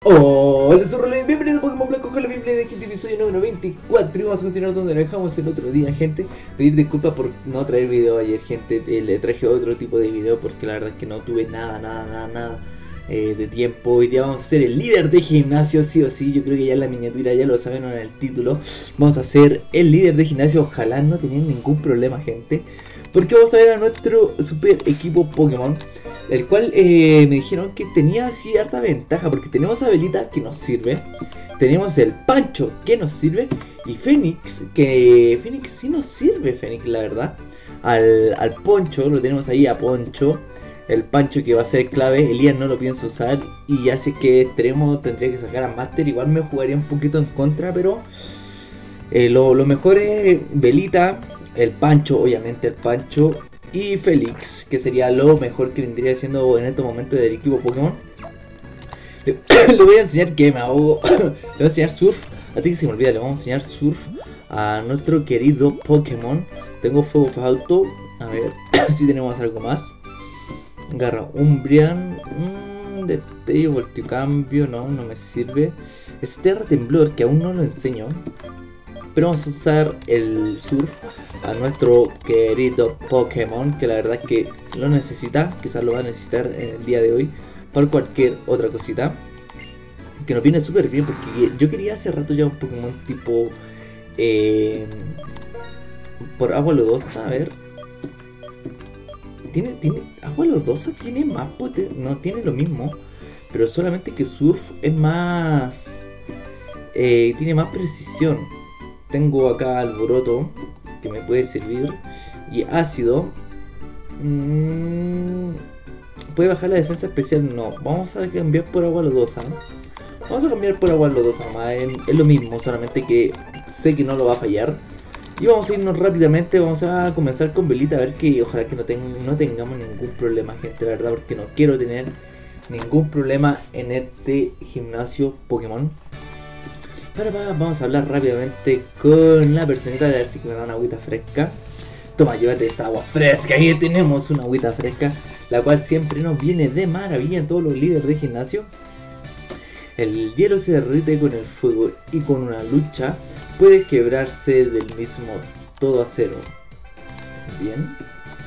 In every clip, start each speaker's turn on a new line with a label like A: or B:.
A: Hola, soy Rolly, bienvenido a Pokémon Blanco con la Biblia de gente, episodio número 24. Y vamos a continuar donde lo dejamos el otro día, gente. Pedir disculpas por no traer video ayer, gente. Le traje otro tipo de video porque la verdad es que no tuve nada de tiempo. Hoy día vamos a ser el líder de gimnasio, sí o sí. Yo creo que ya en la miniatura ya lo saben en el título. Vamos a ser el líder de gimnasio. Ojalá no tengan ningún problema, gente, porque vamos a ver a nuestro super equipo Pokémon, el cual me dijeron que tenía así harta ventaja, porque tenemos a Belita que nos sirve, tenemos el Pancho que nos sirve, y Fénix, que Fénix sí nos sirve, Fénix la verdad. Al Poncho, lo tenemos ahí a Poncho, el Pancho que va a ser clave. Elías no lo pienso usar, y ya sé que Extremo tendría que sacar a Master, igual me jugaría un poquito en contra, pero lo mejor es Belita, el Pancho, obviamente el Pancho, y Félix, que sería lo mejor que vendría siendo en estos momentos del equipo Pokémon. Le voy a enseñar que me ahogo. Le voy a enseñar Surf, así que se me olvida, le vamos a enseñar Surf a nuestro querido Pokémon. Tengo Fuego Fauto, a ver si tenemos algo más. Garra Umbreon, Destello, Volticambio, no me sirve. Es Terra Temblor, que aún no lo enseño, pero vamos a usar el Surf a nuestro querido Pokémon, que la verdad es que lo necesita. Quizás lo va a necesitar en el día de hoy para cualquier otra cosita, que nos viene súper bien, porque yo quería hace rato ya un Pokémon tipo por agua lodosa. A ver, tiene agua lodosa, tiene más potencia, no tiene lo mismo, pero solamente que Surf es más tiene más precisión. Tengo acá Alboroto, que me puede servir, y Ácido. ¿Puede bajar la defensa especial? No. Vamos a cambiar por agua lodosa. Vamos a cambiar por agua lodosa nomás. Es lo mismo, solamente que sé que no lo va a fallar. Y vamos a irnos rápidamente. Vamos a comenzar con Belita, a ver que ojalá que no tengamos ningún problema, gente, la verdad, porque no quiero tener ningún problema en este gimnasio Pokémon. Vamos a hablar rápidamente con la personita, de ver si me da una agüita fresca. Toma, llévate esta agua fresca. Ahí tenemos una agüita fresca, la cual siempre nos viene de maravilla en todos los líderes de gimnasio. El hielo se derrite con el fuego, y con una lucha puede quebrarse del mismo todo acero. Bien.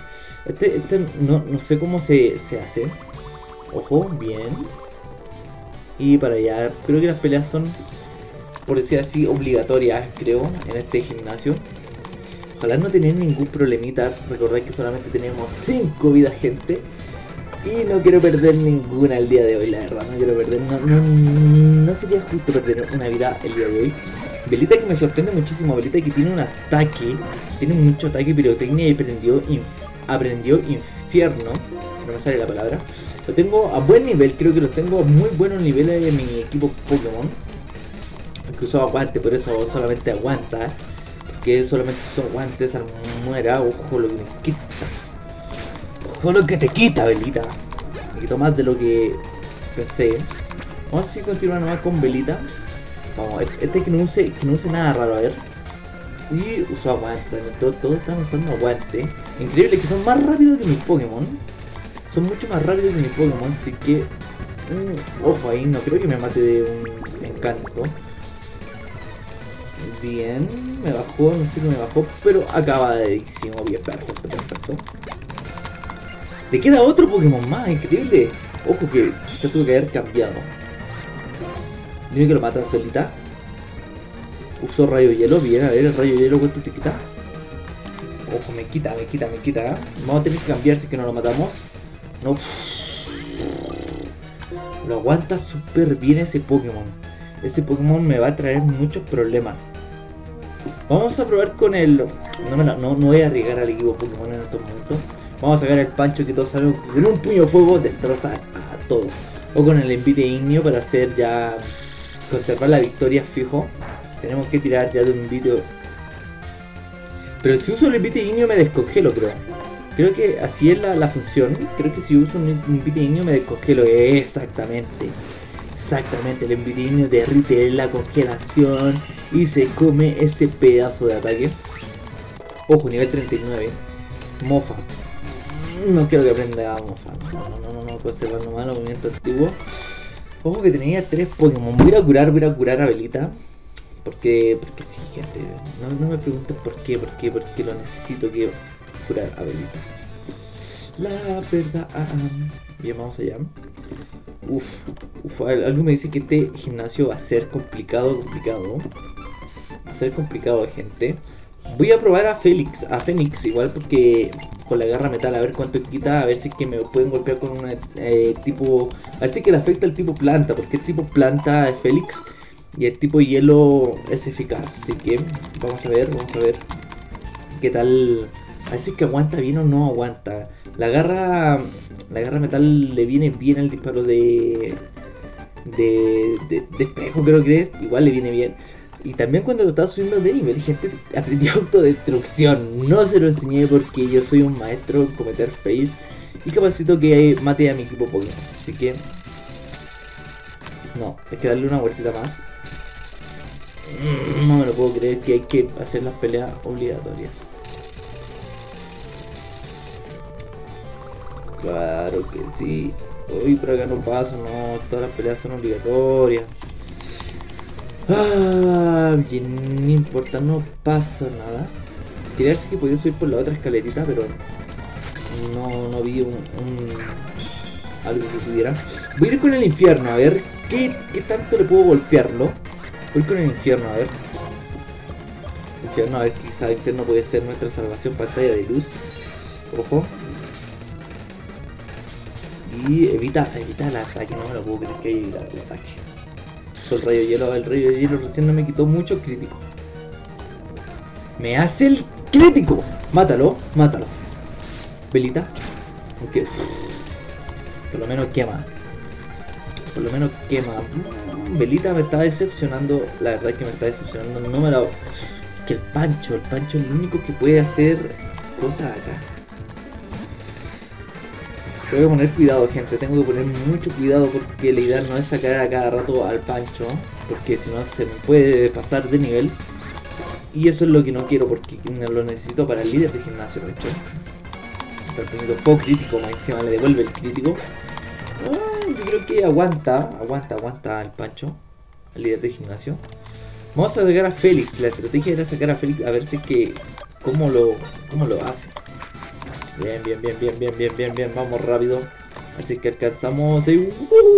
A: No sé cómo se hace. Ojo, bien. Y para allá, creo que las peleas son, por decir así, obligatorias, creo, en este gimnasio. Ojalá no tener ningún problemita. Recordad que solamente tenemos 5 vidas, gente, y no quiero perder ninguna el día de hoy, la verdad. No quiero perder, no sería justo perder una vida el día de hoy. Belita, que me sorprende muchísimo. Belita, que tiene un ataque, tiene mucho ataque, pirotecnia, y aprendió infierno. No me sale la palabra. Lo tengo a buen nivel, creo que lo tengo a muy buenos niveles en mi equipo Pokémon. Que usó aguante, por eso solamente aguanta, porque solamente usó aguantes al muera. Ojo lo que me quita, ojo lo que te quita, Belita. Me quitó más de lo que pensé. Vamos a continuar nomás con Belita. Vamos, que no use nada raro, a ver. Y usó aguante, todos están usando aguante. Increíble que son más rápidos que mis Pokémon. Son mucho más rápidos que mis Pokémon, así que ojo ahí, no creo que me mate de un encanto. Bien, me bajó, no sé qué me bajó, pero acabadísimo, bien, perfecto. Le queda otro Pokémon más, increíble. Ojo que se tuvo que haber cambiado. Dime que lo matas, Belita. Usó rayo hielo, bien, a ver, el rayo hielo, ¿cuánto te quita? Ojo, me quita. Vamos a tener que cambiar si es que no lo matamos. No. Lo aguanta súper bien ese Pokémon. Ese Pokémon me va a traer muchos problemas. Vamos a probar con el... No voy a arriesgar al equipo Pokémon en estos momentos. Vamos a sacar el Pancho, que todos sabemos que con un puño de fuego destroza a todos. O con el envite ignio para hacer ya... conservar la victoria fijo. Tenemos que tirar ya de un envite. Pero si uso el envite ignio me descongelo, creo. Creo que así es la función. Creo que si uso un envite ignio me descongelo. Exactamente, el envite ignio derrite la congelación y se come ese pedazo de ataque. Ojo, nivel 39. Mofa. No quiero que aprenda a Mofa. No puede ser malo, movimiento activo. Ojo que tenía 3 Pokémon. Voy a curar a Belita. Porque sí, gente. No me pregunten por qué lo necesito que curar a Belita. La verdad. Bien, vamos allá. Algo me dice que este gimnasio va a ser complicado. Va a ser complicado, gente. Voy a probar a Fénix igual porque con la garra metal, a ver cuánto quita, a ver si es que me pueden golpear con un tipo... A ver si es que le afecta el tipo planta, porque el tipo planta es Félix y el tipo hielo es eficaz. Así que vamos a ver qué tal. A ver si es que aguanta bien o no aguanta. La garra metal le viene bien el disparo de espejo, creo que es. Igual le viene bien. Y también cuando lo estaba subiendo de nivel, gente, aprendí autodestrucción. No se lo enseñé porque yo soy un maestro en cometer fails y capacito que mate a mi equipo Pokémon. Así que... no, hay que darle una vueltita más. No me lo puedo creer que hay que hacer las peleas obligatorias. Claro que sí. Uy, por acá no paso, no. Todas las peleas son obligatorias. Bien, no importa, no pasa nada. Quería ver si que podía subir por la otra escalerita, pero no vi algo que pudiera. Voy a ir con el infierno, a ver qué tanto le puedo golpearlo. Voy con el infierno, a ver. Infierno, a ver, quizá el infierno puede ser nuestra salvación. Pantalla de luz. Ojo. Y evita el ataque, no me lo puedo creer que haya evitado el ataque. El rayo de hielo recién no me quitó mucho crítico. Me hace el crítico. Mátalo. Belita. Aunque por lo menos quema. Belita me está decepcionando. La verdad es que me está decepcionando. No me la... que el Pancho es el único que puede hacer cosas acá. Tengo que poner cuidado, gente, tengo que poner mucho cuidado porque la idea no es sacar a cada rato al Pancho, porque si no se me puede pasar de nivel. Y eso es lo que no quiero porque lo necesito para el líder de gimnasio, ¿no? Está teniendo fuego crítico, más encima le devuelve el crítico. Yo creo que aguanta el Pancho, el líder de gimnasio. Vamos a sacar a Félix, la estrategia era sacar a Félix a ver si es que cómo lo hace. Bien, vamos rápido. Así que alcanzamos. Que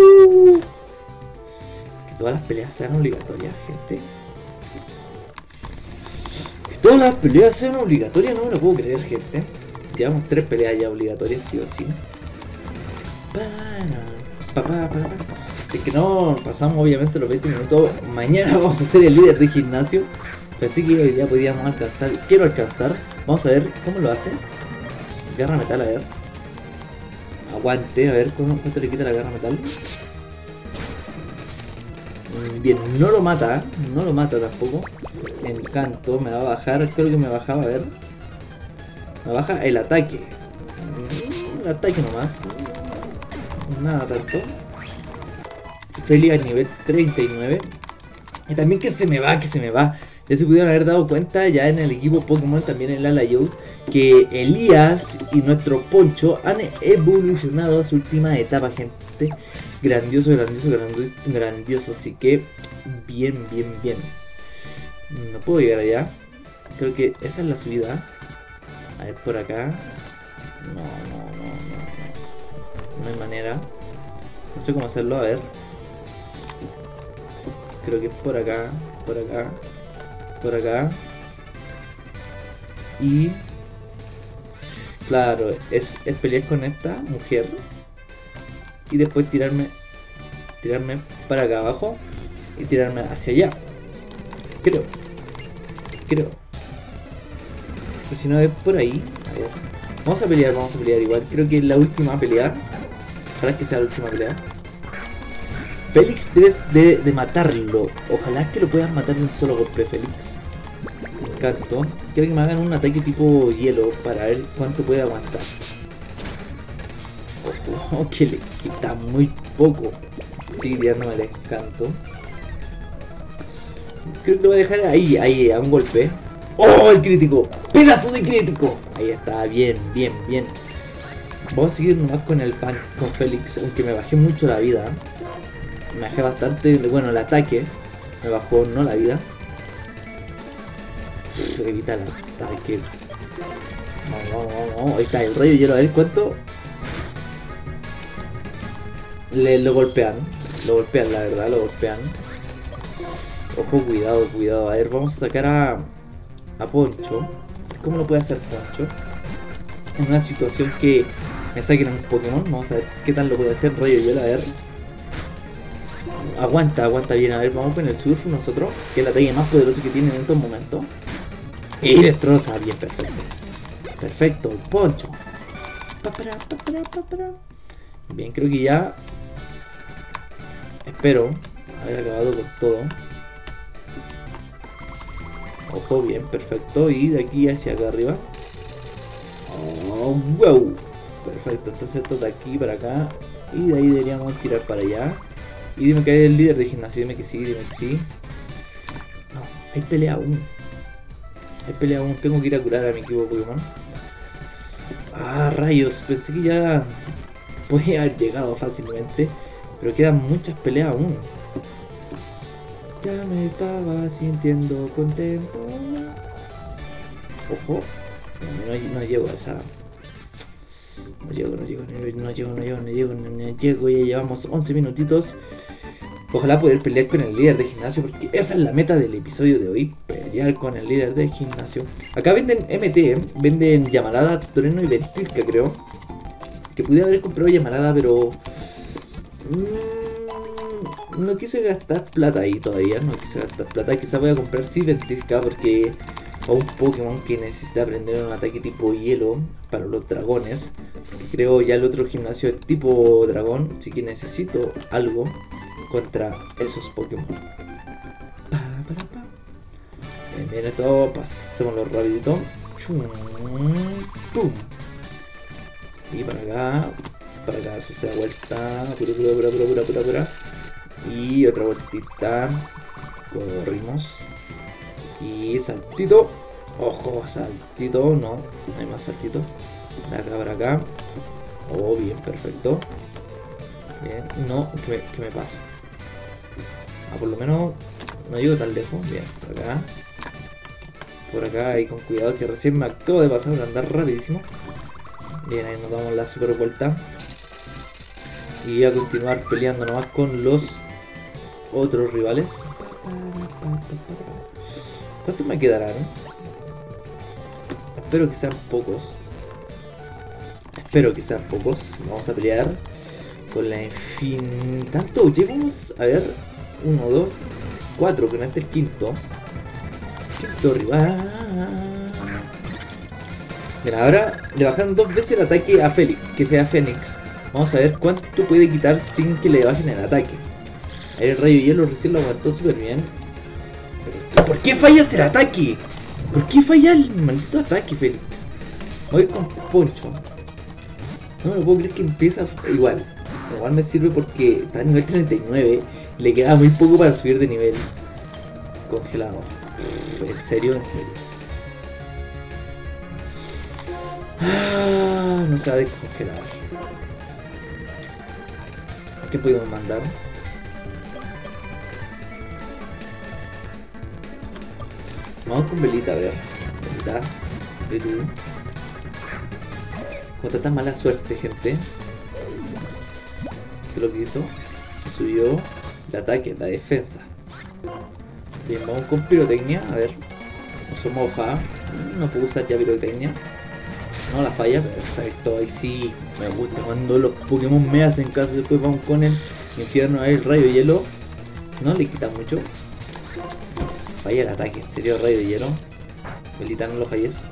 A: todas las peleas sean obligatorias, gente. Que todas las peleas sean obligatorias, no me lo puedo creer, gente. Llevamos 3 peleas ya obligatorias, sí o sí. Así que no pasamos obviamente los 20 minutos. Mañana vamos a hacer el líder de gimnasio. Pensé que hoy ya podíamos alcanzar. Quiero alcanzar. Vamos a ver cómo lo hace. Garra metal, a ver. Aguante, a ver cuánto le quita la garra metal. Bien, no lo mata tampoco. Encanto, me va a bajar, creo que me bajaba, a ver. Me baja el ataque. El ataque nomás. Nada tanto. Feliz a nivel 39. Y también que se me va. Ya se pudieron haber dado cuenta ya en el equipo Pokémon, también en la layout, que Elías y nuestro Poncho han evolucionado a su última etapa, gente. Grandioso. Así que bien. No puedo llegar allá. Creo que esa es la subida. A ver, por acá. No hay manera. No sé cómo hacerlo, a ver. Creo que es por acá. Y claro, es pelear con esta mujer y después tirarme para acá abajo y tirarme hacia allá. Creo. Pero si no es por ahí. A ver. Vamos a pelear igual. Creo que es la última pelea. Ojalá que sea la última pelea. Félix, debes de matarlo. Ojalá que lo puedas matar de un solo golpe, Félix. Encanto. Quiero que me hagan un ataque tipo hielo para ver cuánto puede aguantar. Ojo, que le quita muy poco. Sigue tirándome el encanto. Creo que lo voy a dejar ahí, a un golpe. ¡Oh, el crítico! ¡Pedazo de crítico! Ahí está, bien. Vamos a seguir nomás con el pan, con Félix, aunque me bajé mucho la vida. Me bajé bastante, bueno, el ataque. Me bajó, no la vida. Evita el ataque. Vamos. Ahí está el rayo hielo. A ver cuánto. Lo golpean. Lo golpean, la verdad, lo golpean. Ojo, cuidado. A ver, vamos a sacar a Poncho. ¿Cómo lo puede hacer Poncho? En una situación que me saquen a un Pokémon. Vamos a ver qué tal lo puede hacer rayo hielo. A ver. Aguanta bien. A ver, vamos con el surf nosotros. Que es el ataque más poderoso que tiene en estos momentos. Y destroza, bien, perfecto, Poncho. Bien, creo que ya. Espero haber acabado con todo. Ojo, bien, perfecto. Y de aquí hacia acá arriba. Oh, wow. Perfecto, entonces esto de aquí para acá. Y de ahí deberíamos tirar para allá. Y dime que hay el líder de gimnasio, dime que sí. No, hay pelea aún. Tengo que ir a curar a mi equipo Pokémon. Ah, rayos, pensé que ya podía haber llegado fácilmente. Pero quedan muchas peleas aún. Ya me estaba sintiendo contento. Ojo. No llego a esa. No llego. Ya llevamos 11 minutitos. Ojalá poder pelear con el líder de gimnasio, porque esa es la meta del episodio de hoy. Pelear con el líder de gimnasio. Acá venden MT, venden Llamarada, Trueno y Ventisca, creo. Que pude haber comprado Llamarada, pero no quise gastar plata ahí todavía. Quizá voy a comprar sí Ventisca, porque a un Pokémon que necesita aprender un ataque tipo hielo para los dragones. Creo ya el otro gimnasio es tipo dragón, así que necesito algo contra esos Pokémon. Bien, esto, pasémoslo rapidito. Pum. Y para acá, eso se da vuelta. Pura. Y otra vueltita. Corrimos. Y saltito. Ojo, saltito. No hay más saltito. De acá para acá. Oh, bien, perfecto. Bien, no, que me paso. Por lo menos no llego tan lejos. Bien, por acá, ahí con cuidado, que recién me acabo de pasar por andar rapidísimo. Bien, ahí nos damos la super vuelta. Y a continuar peleando nomás con los otros rivales. ¿Cuántos me quedarán? Espero que sean pocos. Vamos a pelear con la infinita. ¿Tanto? Llevamos, a ver, 1, 2, 4, con este el quinto rival. Mira, ahora le bajaron 2 veces el ataque a Félix, que sea Fénix. Vamos a ver cuánto puede quitar sin que le bajen el ataque. Ahí el rayo hielo recién lo aguantó súper bien. Pero, ¿por qué fallas el ataque? ¿Por qué falla el maldito ataque, Félix? Voy con Poncho. No me lo puedo creer que empieza igual. Igual me sirve porque está a nivel 39. Le queda muy poco para subir de nivel. Congelado. En serio. No se va a descongelar. ¿Qué podemos mandar? Vamos con Velita, a ver. Velita. Velú. Con tanta mala suerte, gente. ¿Qué es lo que hizo? Se subió el ataque, la defensa. Bien, vamos con pirotecnia. A ver. Uso moja. No puedo usar ya pirotecnia. No la falla. Perfecto. Ahí sí. Me gusta cuando los Pokémon me hacen caso. Después vamos con el infierno. Ahí el rayo hielo. No le quita mucho. Falla el ataque. En serio, rayo de hielo. Velita, no lo falles.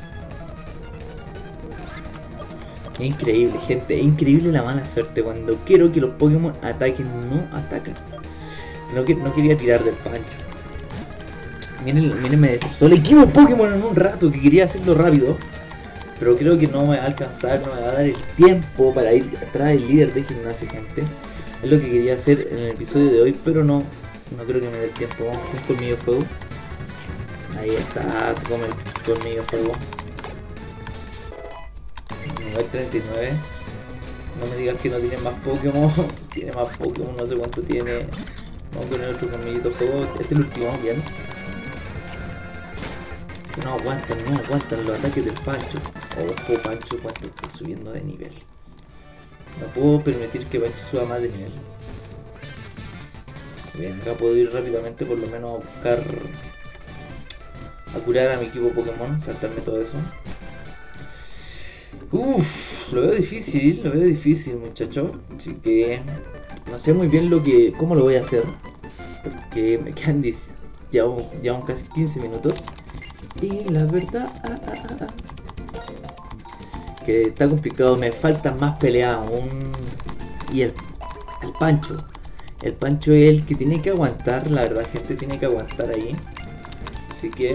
A: Increíble, gente. Increíble la mala suerte. Cuando quiero que los Pokémon ataquen, no atacan. No quería tirar del pancho. Miren, me destrozó el equipo Pokémon en un rato, que quería hacerlo rápido. Pero creo que no me va a alcanzar, no me va a dar el tiempo para ir atrás del líder de gimnasio, gente. Es lo que quería hacer en el episodio de hoy, pero no creo que me dé el tiempo. Vamos con un colmillo de fuego. Ahí está, se come el colmillo de fuego. Nivel 39. No me digas que no tiene más Pokémon. Tiene más Pokémon, no sé cuánto tiene. Vamos a poner otro colmillito fuego. Este es el último, bien. No aguantan los ataques del Pancho. Ojo, Pancho, cuánto está subiendo de nivel. No puedo permitir que Pancho suba más de nivel. Bien, acá puedo ir rápidamente por lo menos a buscar... a curar a mi equipo Pokémon, saltarme todo eso. Uff, lo veo difícil, muchachos. Así que no sé muy bien cómo lo voy a hacer. Porque me quedan llevamos casi 15 minutos. Y la verdad que está complicado, me faltan más peleas aún. Y el Pancho. El Pancho es el que tiene que aguantar, la verdad, gente, tiene que aguantar ahí. Así que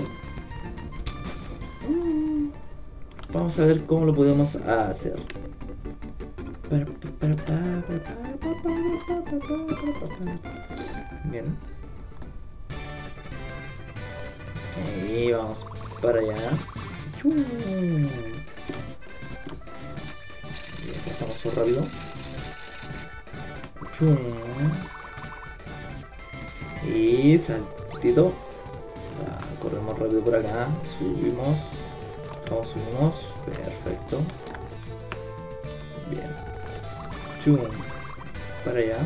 A: vamos a ver cómo lo podemos hacer. Bien. Ahí vamos para allá. Bien, pasamos muy rápido. Y saltito. Corremos rápido por acá. Subimos. Subimos. Perfecto. Bien. Chum. Para allá.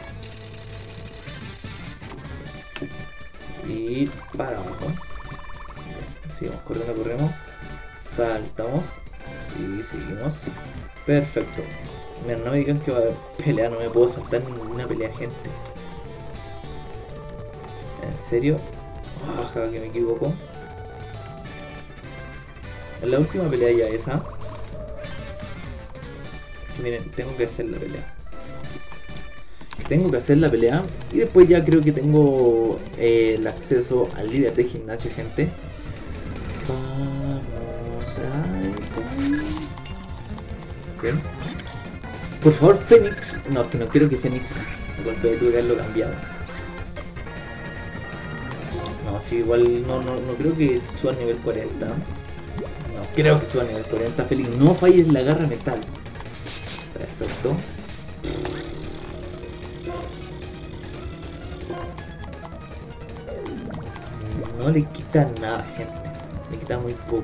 A: Y para abajo. Sigamos corriendo, corremos. Saltamos. Sí, seguimos. Perfecto. Mira, no me digan que va a haber pelea. No me puedo saltar ninguna pelea, gente. ¿En serio? Baja, que me equivoco. En la última pelea ya esa. Miren, tengo que hacer la pelea. Y después ya creo que tengo el acceso al líder de gimnasio, gente. Vamos a... Bien. Por favor, Fénix. No, que no quiero que Fénix golpee, tuve que haberlo cambiado. No, sí, igual no creo que suba al nivel 40. No creo que suba al nivel 40, Félix. No falles la garra metal. Perfecto. No le quita nada, gente. Le quita muy poco.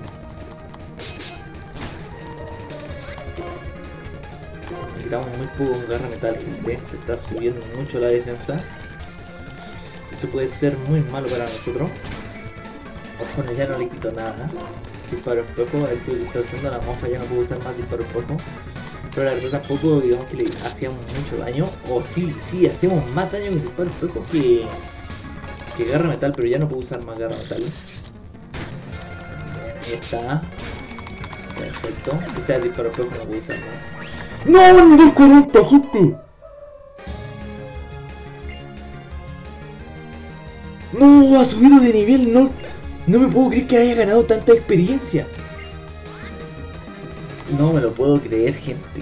A: Le quitamos muy poco con garra metal, gente. Se está subiendo mucho la defensa. Eso puede ser muy malo para nosotros. Ojo, ya no le quito nada. Disparo espejo, esto que está haciendo la mofa, ya no puedo usar más disparo espejo. Pero la verdad tampoco digamos que le hacíamos mucho daño. O sí, hacemos más daño con disparo espejo que garra metal, pero ya no puedo usar más garra metal. Bien, ahí está. Perfecto. Que sea disparo espejo, no puedo usar más. ¡No! ¡Nivel 40, gente! ¡No! Ha subido de nivel, no me puedo creer que haya ganado tanta experiencia. No me lo puedo creer, gente.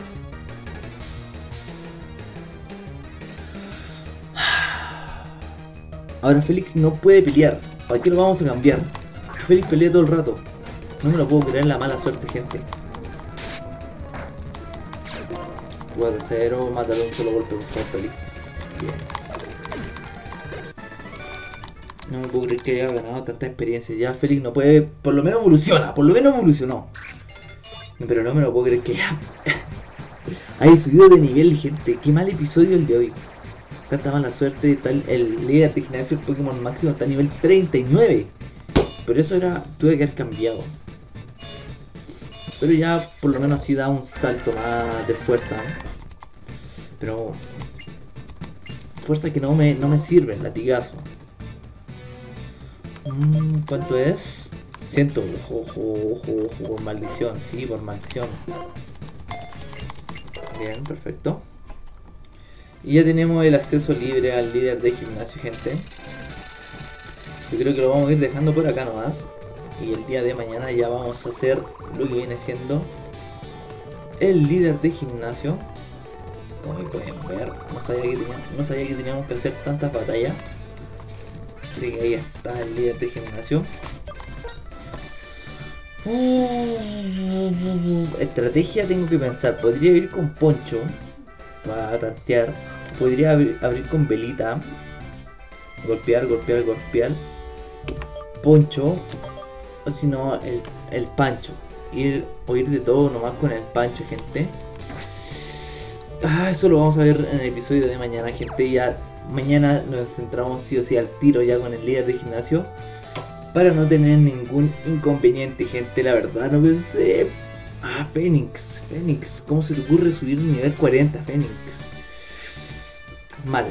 A: Ahora Félix no puede pelear. ¿Para qué lo vamos a cambiar? Félix pelea todo el rato. No me lo puedo creer, la mala suerte, gente. 4-0, mátalo un solo golpe, por favor, Félix. Bien. No me puedo creer que haya ganado tanta experiencia. Ya Félix no puede... Por lo menos evoluciona. Por lo menos evolucionó. Pero no me lo puedo creer que haya... Hay subido de nivel, gente. Qué mal episodio el de hoy. Tanta mala suerte. El líder de gimnasio, el Pokémon máximo, está a nivel 39. Pero eso era... Tuve que haber cambiado. Pero ya por lo menos así da un salto más de fuerza. Pero... Fuerza que no me sirve, latigazo. ¿Cuánto es? 100. Ojo, por maldición. Sí, por maldición. Bien, perfecto. Y ya tenemos el acceso libre al líder de gimnasio, gente. Yo creo que lo vamos a ir dejando por acá nomás. Y el día de mañana ya vamos a hacer lo que viene siendo el líder de gimnasio. Como pueden ver, no sabía que teníamos que hacer tantas batallas. Así que ahí está el líder de gimnasio. Estrategia tengo que pensar. Podría ir con Poncho para tantear. Podría abrir con Velita. Golpear, golpear, golpear. Poncho. O si no, el Pancho. O ir de todo nomás con el Pancho, gente. Eso lo vamos a ver en el episodio de mañana, gente. Ya mañana nos centramos sí o sí al tiro ya con el líder de gimnasio. Para no tener ningún inconveniente, gente. La verdad no pensé. Fénix. ¿Cómo se te ocurre subir un nivel 40, Fénix? Mal.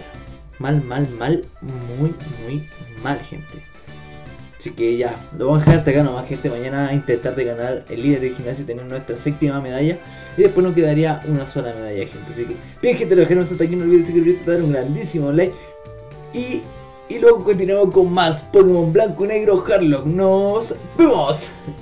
A: Muy mal, gente. Así que ya, lo vamos a dejar hasta acá nomás, gente. Mañana a intentar de ganar el líder del gimnasio y tener nuestra séptima medalla. Y después nos quedaría una sola medalla, gente. Así que, bien, gente, lo dejaremos hasta aquí. No olviden suscribirte, dar un grandísimo like. Y luego continuamos con más Pokémon Blanco y Negro Harlock. ¡Nos vemos!